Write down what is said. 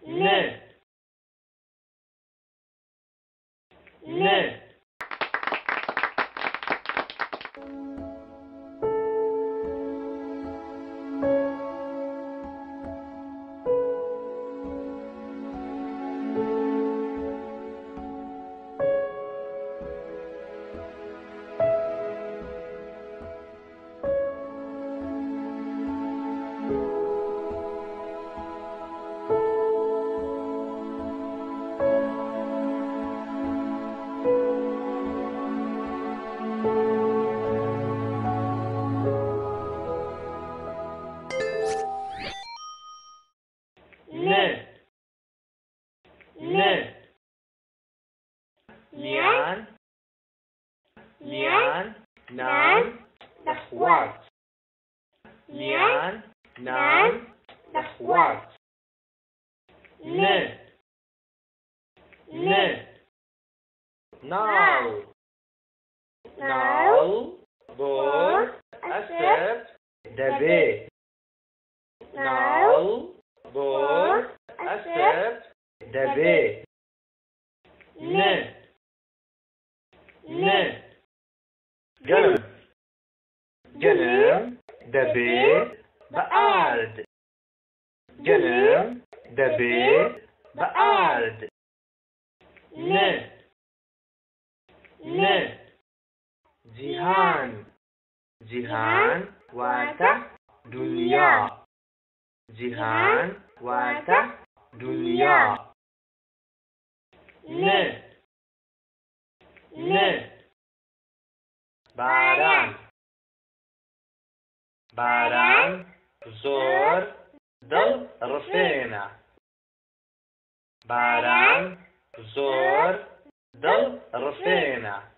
ن ن ليان نان الأخوات ليان نان الأخوات ن نال بور أسد دبي نال بور أسد دبي ن جنم دبي بأرد جنم دبي بأرد ن جهان واته دنيا جهان واته دنيا ن باران زور دل رفينا باران زور دل رفينا